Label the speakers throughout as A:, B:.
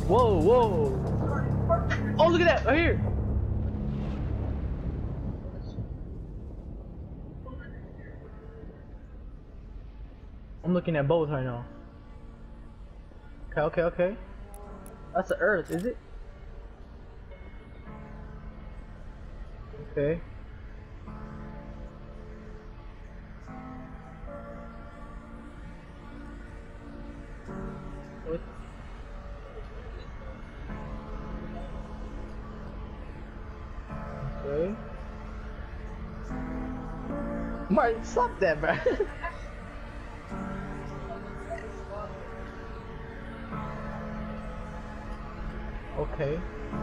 A: Whoa, whoa. Oh, look at that, right here. I'm looking at both right now. Okay. That's the Earth, is it? Okay. What? Okay. Mark, stop that, bro. Okay.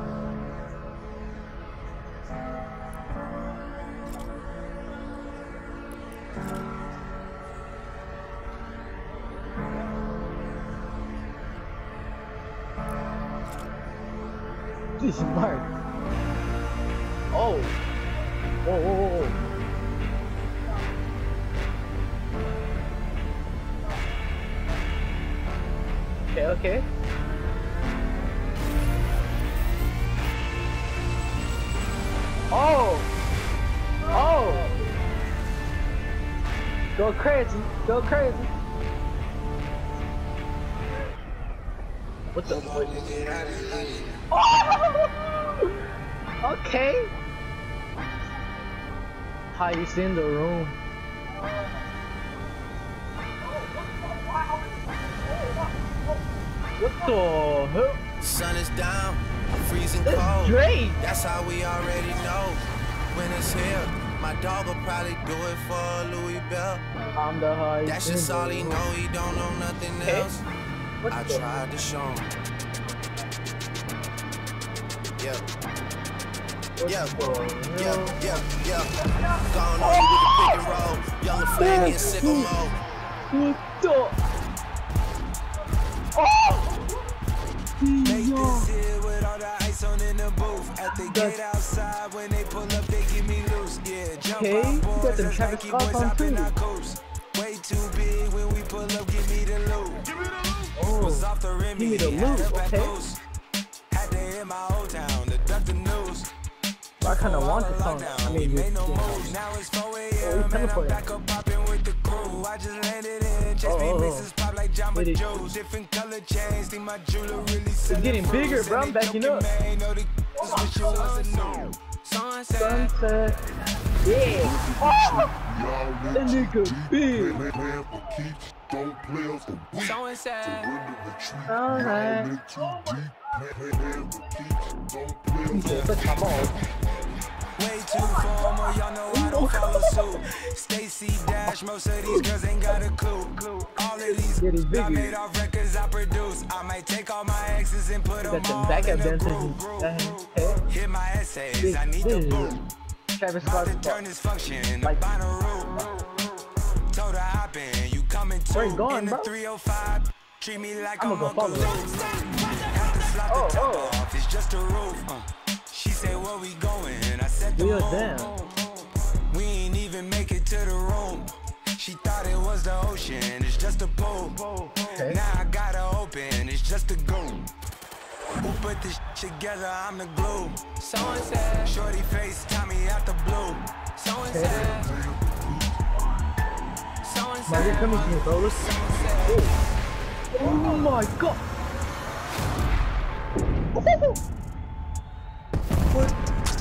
A: This Mark. Oh. Whoa. Okay. Oh! Go crazy! What the fuck? Oh! Okay! How you in the room? What the hell?
B: Sun is down, freezing cold.
A: Drake.
B: That's how we already know when it's here. My dog will probably do it for Louis Bell.
A: I'm the highest.
B: That's just all he know, he don't know nothing else. I tried to show him. Yeah. Going on with the pick and roll. Young Flanny in sickle mode.
A: What the? Oh!
C: Make this here with all the ice on in the booth. At the gate outside, when they pull up, they give me loose. Yeah, jump out, boys, that's Nike boys hopping our coast. Way too big when we pull up, give me the loot.
A: Oh,
C: was off the rim,
A: give me the loot, okay.
C: Had to hit my old town to duck the news.
A: I kind of want this song. I mean,
C: no moves. Now it's 4 a.m. and I'm back up popping with the crew. I just landed in, just me mixes pop like Jamba Joe's. Different color chains, think my jeweler really
A: it's getting bigger, bro. I'm backing up. Sunset. Yeah. Oh! That nigga big. Alright. Touch my balls.
C: Way too formal, y'all know I don't follow suit. Stacy Dash, most of these girls ain't got a clue. All of these I made off records I produce. I might take all my exes and put them all in a group. Hit my essays, I need the boot.
A: Travis
C: About to turn this function like Bonnaroo. Told her hop in, you coming too. In the 305, treat me like I'm Uncle Luke. Have to slap the top off, it's just a roof. She said, where we going? I said the moon. We ain't even make it to the room. She thought it was the ocean, it's just a pool. Now I gotta open, it's just a goon. Who put this together? I'm the glue. Someone said, shorty face, Tommy out the blue. Someone said, someone said,
A: oh my god. What?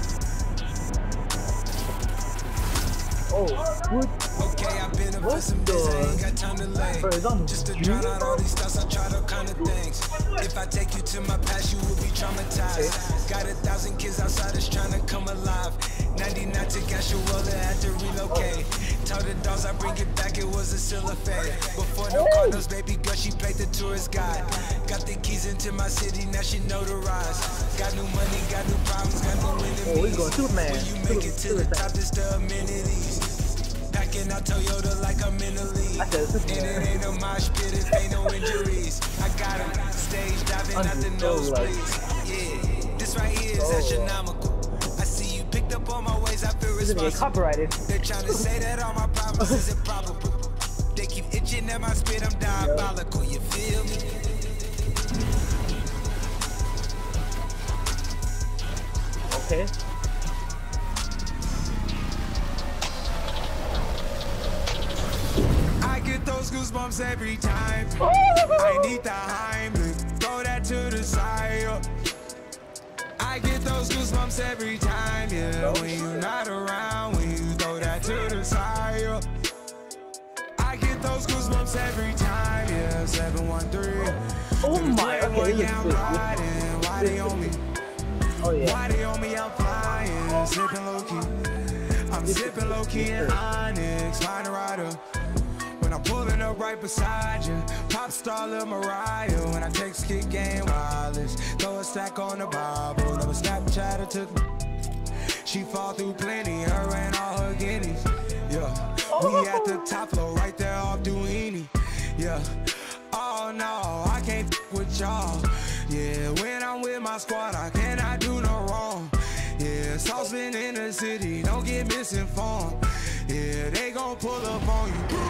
A: Oh, what?
C: Okay, I've been up for some days, I ain't got time to lay. Just to drown out all these thoughts, I tried all kind of things. If I take you to my past, you will be traumatized. Got 1,000 kids outside that's trying to come alive. 99 to Gashuela, had to relocate. Told the dogs I bring it back, it was a still a fade. Before no condos, baby girl, she played the tourist guide. Got the keys into my city, now she notarized. Got new money, got new problems, got new enemies. When you make it to the top, it's the amenities. Packing out Toyota like I'm in the league. And it ain't no mosh pit, it ain't no injuries. I got him stage diving out the nosebleeds. Yeah, this right here is astronomical. I see you picked up on my ways, I feel responsible. They're trying to say that all my problems is improbable. They keep itching at my spit, I'm diabolical, you feel me?
A: Okay.
C: I get those goosebumps every time. I need the Heimlich, throw that to the side. I get those goosebumps every time, yeah. When you're not around, when you throw that to the side. I get those goosebumps every time, yeah. 713.
A: Oh my, okay,
C: Why they on me?
A: Oh yeah.
C: Why they on me? I'm flying, sipping low key. I'm sipping low key in Onyx, find a rider. When I'm pulling up right beside you, pop star Lil Mariah. When I text kick game wireless, throw a stack on the Bible. Never Snapchat or took me. She fall through plenty, her and all her guineas. Yeah, we at the top floor, right there off Duini. Yeah, oh no, I can't with y'all. Yeah, when I'm with my squad, I cannot do no wrong. Yeah, saucepan in the city, don't get misinformed. Yeah, they gon' pull up on you.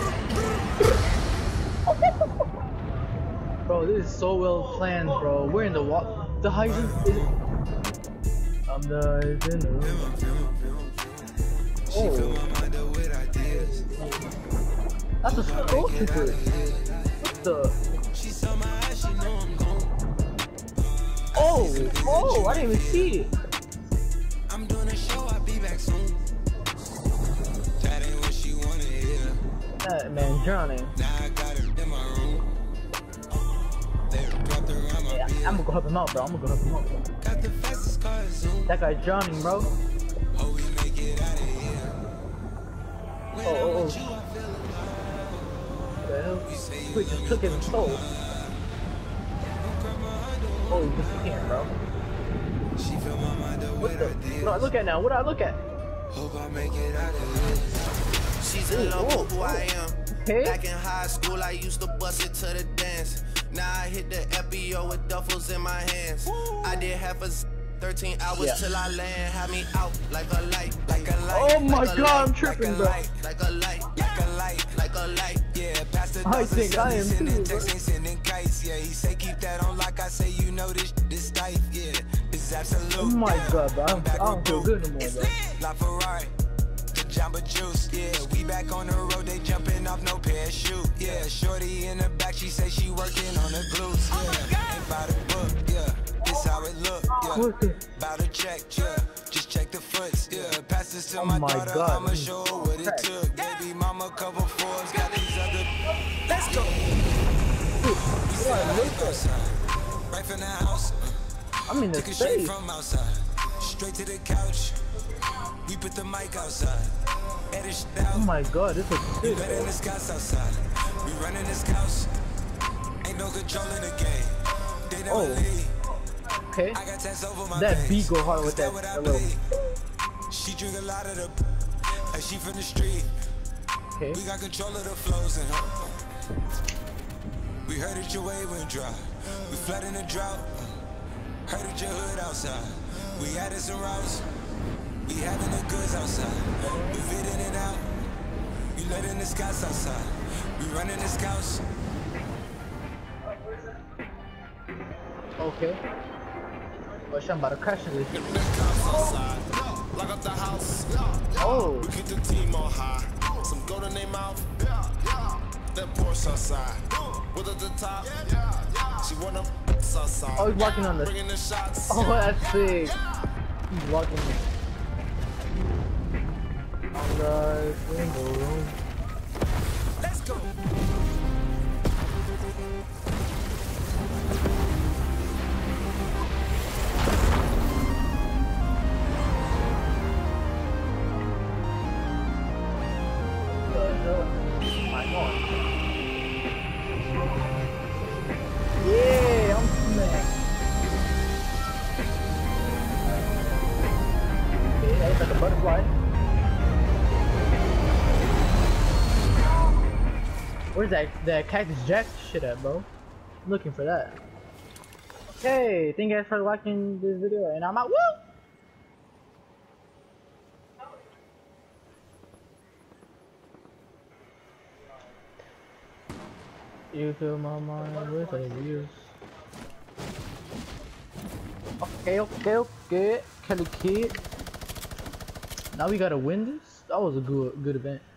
A: Bro, this is so well planned, bro. We're in the what? The Heisen is. I'm the in the room. Oh. That's a skull trooper. What the? Oh, I didn't even see it.
C: I'm doing a show, I'll be back soon. That ain't what she wanna hear.
A: That man drowning.
C: Now I got it in my room.
A: Yeah, I'm gonna go help him out, bro. I'm gonna go help him out, bro.
C: Got the fastest car Zoom.
A: That guy's drowning, bro.
C: Oh, we make it out of here.
A: Oh. What the hell? We just took his soul. Oh, he disappeared, bro. What do I look at now? What do I look at?
C: Hope I make it out of here.
B: She's in love with who I am.
A: Okay.
B: Back in high school, I used to bust it to the dance. Now I hit the FBO with duffels in my hands. I did half a 13 hours till I land. Had me out like a light, like a light.
A: Oh my god, I'm tripping, bro.
B: Like a light,
C: like a light,
B: like a light.
C: Yeah, Pastor
A: I think I am too, bro.
C: sending kites. Yeah, he say keep that on like I say, you know this type. Yeah, it's absolute.
A: Oh my god, bro. I don't feel good no more, bro.
C: La Ferrari, the Jamba Juice. Yeah, we back on the road, they jumping off no parachute. Yeah, shorty in the back, she say she working on the glutes. Yeah, ain't by the book. Yeah, this how it look. Yeah, about to check. Yeah, just check the foots. Yeah, pass this to my daughter.
A: God.
C: I'ma show her what it took. Baby mama cover Forbes, got these other. Let's go. Right from the house.
A: I'm in the
C: Straight
A: space.
C: from outside, straight to the couch. We put the mic outside. Edit shit out.
A: Oh my god, this is
C: We
A: sick.
C: letting the scouts outside. We running this house. Ain't no control in the game. They never leave.
A: Okay.
C: I got tests over my
A: That
C: veins.
A: beat go hard with that.
C: What I
A: Hello.
C: believe. She drink a lot of the. Like she from the street.
A: Okay.
C: We got control of the flows in her. We heard that your way went dry. We flood in the drought. Heard that your hood outside. We added some routes. We having the goods outside. We fit in and out. We letting the scouts outside. We running the scouts.
A: Okay. Well, I'm about to crash in this.
D: Lock up the house.
A: Oh.
D: We keep the team on high. Some gold in their mouth. That Porsche outside. With at the top. She wanna outside.
A: Oh, he's walking on the.
D: Bringing the shots.
A: Oh, that's sick. He's walking on the window room.
C: Let's go.
A: Yeah, I'm smacked. Okay, that's like a butterfly. Where's that Cactus Jack shit at, bro? I'm looking for that. Okay, thank you guys for watching this video, and I'm out. Woo! You fill my mind with abuse. Okay. Kelly Kid. Now we gotta win this. That was a good event.